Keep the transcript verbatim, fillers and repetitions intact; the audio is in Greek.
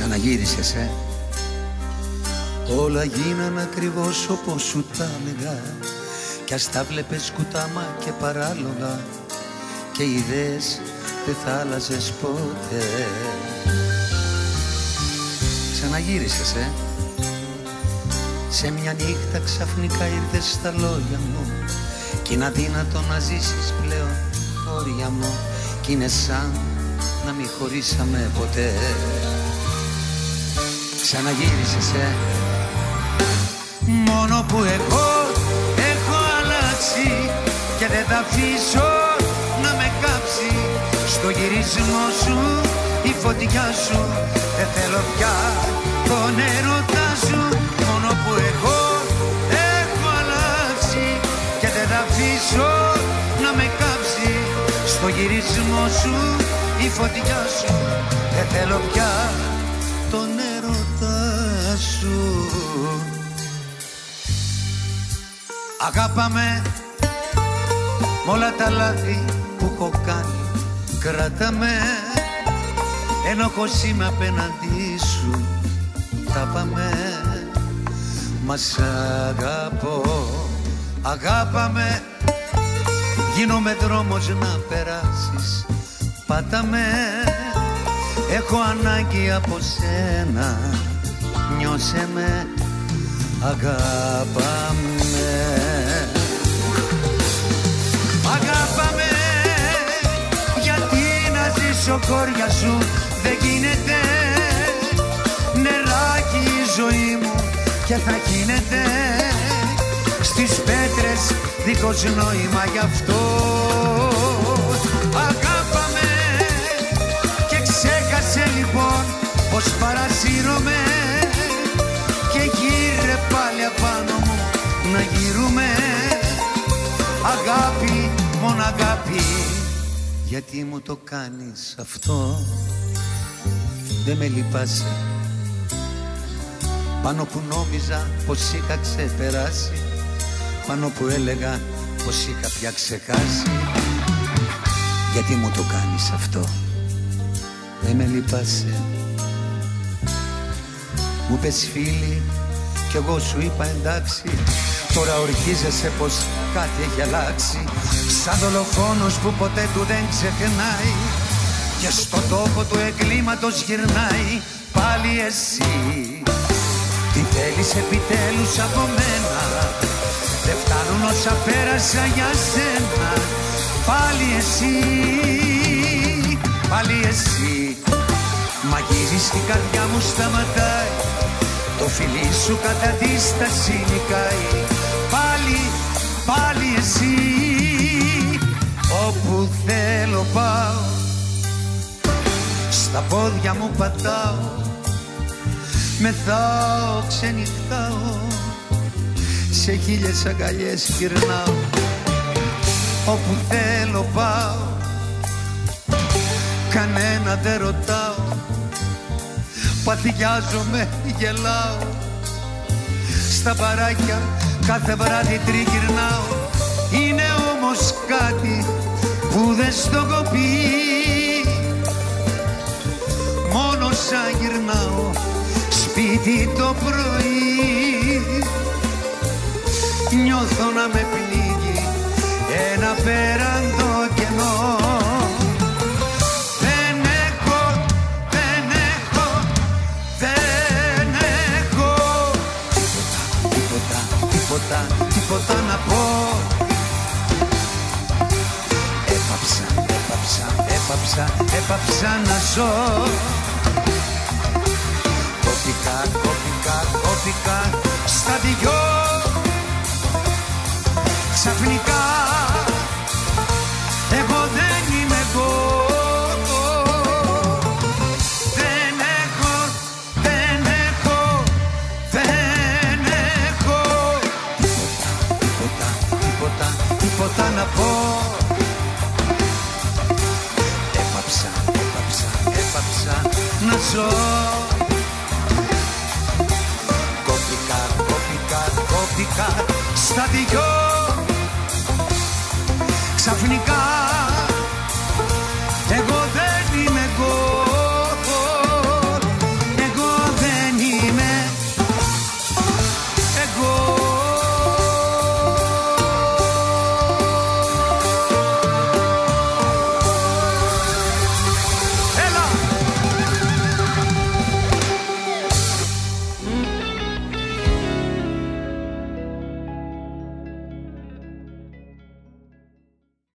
Ξαναγύρισες, ε. Όλα γίναν ακριβώς όπως σου τα έλεγα, κι ας τα βλέπες κουτάμα και παράλογα, και οι ιδέες δεν θα άλλαζες ποτέ. Ξαναγύρισες, ε. Σε μια νύχτα ξαφνικά ήρθες στα λόγια μου, κι είναι αδύνατο να ζήσεις πλέον όρια μου, κι είναι σαν να μην χωρίσαμε ποτέ. Ξαναγύρισες, ε. Μόνο που εγώ έχω αλλάξει και δεν θα αφήσω να με κάψει. Στο γυρισμό σου η φωτιά σου, δεν θέλω πια τον έρωτά σου. Μόνο που εγώ έχω αλλάξει και δεν θα αφήσω να με κάψει. Στο γυρισμό σου η φωτιά σου, δεν θέλω πια τον έρωτά σου. Αγάπαμε μ' όλα τα λάθη που έχω κάνει, κράταμε ενώ πως είμαι απέναντί σου. Τα πάμε, μας αγαπώ. Αγάπαμε, γίνομαι δρόμος να περάσεις. Πάταμε, έχω ανάγκη από σένα. Νιώσε με, αγάπαμε. Αγάπαμε, γιατί να ζήσω χώρια σου δεν γίνεται. Νεράκι η ζωή μου και θα γίνεται στις πέτρες δίχως νόημα, γι' αυτό. Αγάπαμε και ξέχασε λοιπόν πως παρασύρωμαι, και γύρε πάλι απάνω μου να γύρουμε. Αγάπη, μόνο αγάπη, γιατί μου το κάνεις αυτό. Δεν με λυπάσαι, πάνω που νόμιζα πως είχα ξεπεράσει, πάνω που έλεγα πως είχα πια ξεχάσει. Γιατί μου το κάνεις αυτό. Δεν με λυπάσαι. Μου πες φίλοι κι εγώ σου είπα εντάξει. Τώρα ορκίζεσαι πως κάτι έχει αλλάξει. Σαν δολοφόνος που ποτέ του δεν ξεχνάει και στο τόπο του εγκλήματος γυρνάει. Πάλι εσύ τι θέλεις επιτέλους από μένα. Δεν φτάνουν όσα πέρασα για σένα. Πάλι εσύ, πάλι εσύ. Μαγίζεις την καρδιά μου, σταματάει. Το φιλί σου κατά τη στάση νικάει. Πάλι, πάλι εσύ. Όπου θέλω πάω, στα πόδια μου πατάω. Μεθάω, ξενυχτάω, σε χίλιες αγκαλιές γυρνάω. Όπου θέλω πάω, κανένα δεν ρωτάω. Παθιάζομαι, γελάω. Στα παράκια κάθε βράδυ τριγυρνάω. Είναι όμως κάτι που δεν στο κοπεί. Μόνο σαν γυρνάω σπίτι το πρωί, νιώθω να με πνίγει ένα πέραντο κενό. Δεν έχω, δεν έχω, δεν έχω τίποτα, τίποτα, τίποτα να πω. Έπαψα, έπαψα, έπαψα, έπαψα να ζω. Κόπηκα, κόπηκα, κόπηκα στα δυο. Ξαφνικά εγώ δεν είμαι εγώ. Δεν έχω, δεν έχω, δεν έχω τίποτα, τίποτα, τίποτα, τίποτα να πω. Έπαψα, έπαψα, έπαψα να ζω. Κόπηκα, κόπηκα, κόπηκα στα δυο. Ξαφνικά